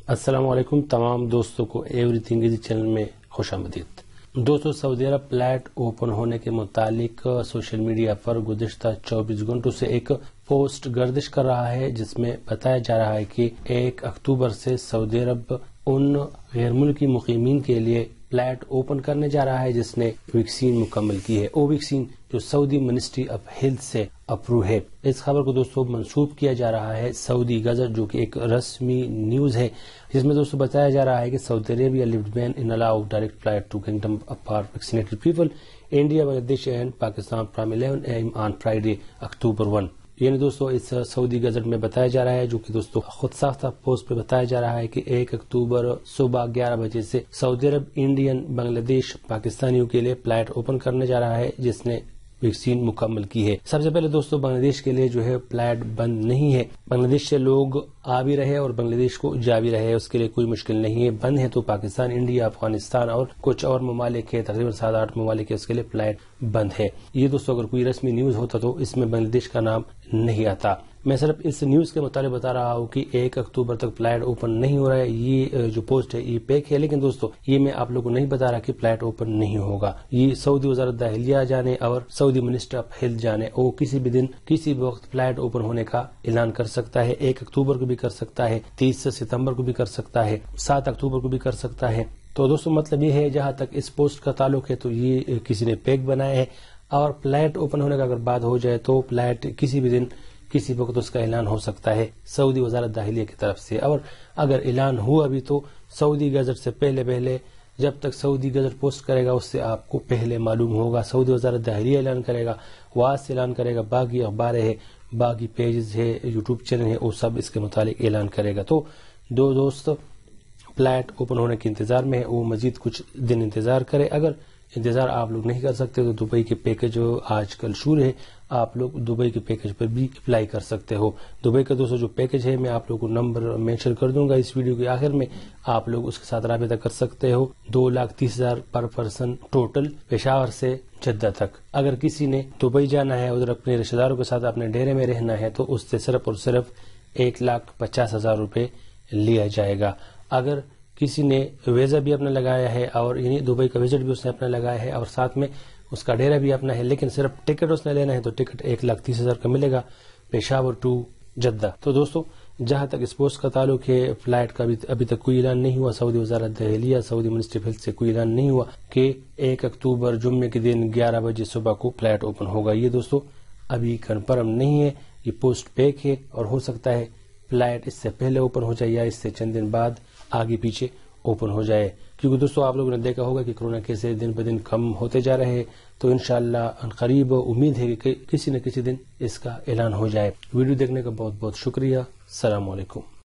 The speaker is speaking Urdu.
السلام علیکم تمام دوستوں کو ایوری تھنگ ایزی چینل میں خوش آمدید۔ دوستوں، سعودی عرب فلیٹ اوپن ہونے کے متعلق سوشل میڈیا پر گزشتہ 24 گھنٹوں سے ایک پوسٹ گردش کر رہا ہے جس میں بتایا جا رہا ہے کہ 1 اکتوبر سے سعودی عرب ان غیر ملکی مقیمین کے لیے فلیٹ اوپن کرنے جا رہا ہے جس نے ویکسین مکمل کی ہے، وہ ویکسین جو سعودی منسٹری آف ہیلتھ سے اپروو ہے۔ اس خبر کو دوستوں منسوب کیا جا رہا ہے سعودی گزٹ، جو کہ ایک رسمی نیوز ہے، جس میں دوستوں بتایا جا رہا ہے کہ Saudi Arabia lifted ban in allow direct flight to kingdom for vaccinated people India, Bangladesh and Pakistan from 11 AM on Friday October 1۔ یعنی دوستوں اس سعودی گزٹ میں بتایا جا رہا ہے، جو کہ دوستوں خود ساختہ پوسٹ پہ بتایا جا رہا ہے کہ 1 اکتوبر صبح 11 بجے سے سعودی عرب انڈین، بنگلہ دیش، پاکستانیوں کے لیے فلائٹ اوپن کرنے جا رہا ہے جس نے ویکسین مکمل کی ہے۔ سب سے پہلے دوستوں بنگلہ دیش کے لیے جو ہے فلائٹ بند نہیں ہے، بنگلہ دیش سے لوگ آ بھی رہے اور بنگلہ دیش کو جا بھی رہے، اس کے لیے کوئی مشکل نہیں ہے۔ بند ہے تو پاکستان، انڈیا، افغانستان اور کچھ اور ممالک ہے، تقریباً 7-8 ممالک ہے، اس کے لیے فلائٹ بند ہے۔ یہ دوستوں اگر کوئی رسمی نیوز ہوتا تو اس میں بنگلہ دیش کا نام نہیں آتا۔ میں صرف اس نیوز کے متعلق بتا رہا ہوں کہ 1 اکتوبر تک فلائٹ اوپن نہیں ہو رہا ہے۔ یہ جو پوسٹ ہے یہ پیک ہے، لیکن دوستوں یہ میں آپ لوگوں کو نہیں بتا رہا کہ فلائٹ اوپن نہیں ہوگا۔ یہ سعودی وزارت داخلیہ جانے اور سعودی منسٹر آف ہیلتھ جانے، وہ کسی بھی دن کسی بھی وقت فلائٹ اوپن ہونے کا اعلان کر سکتا ہے۔ 1 اکتوبر کو بھی کر سکتا ہے، 30 ستمبر کو بھی کر سکتا ہے، 7 اکتوبر کو بھی کر سکتا ہے۔ تو دوستوں مطلب یہ ہے، جہاں تک اس پوسٹ کا تعلق ہے تو یہ کسی نے پیک بنایا ہے، اور فلائٹ اوپن ہونے کا اگر بات ہو جائے تو فلائٹ کسی بھی دن کسی وقت اس کا اعلان ہو سکتا ہے سعودی وزارت داخلیہ کی طرف سے۔ اور اگر اعلان ہوا بھی تو سعودی گزٹ سے پہلے جب تک سعودی گزٹ پوسٹ کرے گا اس سے آپ کو پہلے معلوم ہوگا۔ سعودی وزارت داخلیہ اعلان کرے گا، واس سے اعلان کرے گا، باقی اخباریں ہے، باقی پیجز ہے، یوٹیوب چینل ہے، وہ سب اس کے متعلق اعلان کرے گا۔ تو دوست فلائٹ اوپن ہونے کے انتظار میں ہے، وہ مزید کچھ دن انتظار کرے۔ اگر انتظار آپ لوگ نہیں کر سکتے تو دبئی کے پیکج جو آج کل شروع ہے، آپ لوگ دبئی کے پیکج پر بھی اپلائی کر سکتے ہو۔ دبئی کا دوستوں جو پیکج ہے، میں آپ لوگوں کو نمبر مینشن کر دوں گا اس ویڈیو کے آخر میں، آپ لوگ اس کے ساتھ رابطہ کر سکتے ہو۔ 2,30,000 پر پرسن ٹوٹل، پشاور سے جدہ تک۔ اگر کسی نے دبئی جانا ہے، ادھر اپنے رشتہ داروں کے ساتھ اپنے ڈیرے میں رہنا ہے تو اس سے صرف اور صرف 1,50,000 روپے لیا جائے گا۔ اگر کسی نے ویزا بھی اپنا لگایا ہے، اور یعنی دبئی کا وزٹ بھی اس نے اپنا لگایا ہے اور ساتھ میں اس کا ڈیرا بھی اپنا ہے، لیکن صرف ٹکٹ اس نے لینا ہے تو ٹکٹ 1,30,000 کا ملے گا، پشاور ٹو جدہ۔ تو دوستوں جہاں تک اس پوسٹ کا تعلق ہے، فلائٹ کا ابھی تک کوئی اعلان نہیں ہوا، سعودی وزارت داخلیہ، سعودی منسٹری آف ہیلتھ سے کوئی اعلان نہیں ہوا کہ 1 اکتوبر جمعے کے دن 11 بجے صبح کو فلائٹ اوپن ہوگا۔ یہ دوستوں ابھی کنفرم نہیں ہے، یہ پوسٹ پیک ہے، اور ہو سکتا ہے فلائٹ اس سے پہلے اوپن ہو جائے یا اس سے چند دن بعد آگے پیچھے اوپن ہو جائے، کیونکہ دوستوں آپ لوگوں نے دیکھا ہوگا کہ کورونا کیسے دن بہ دن کم ہوتے جا رہے ہیں۔ تو انشاءاللہ قریب امید ہے کہ کسی نہ کسی دن اس کا اعلان ہو جائے۔ ویڈیو دیکھنے کا بہت بہت شکریہ۔ السلام علیکم۔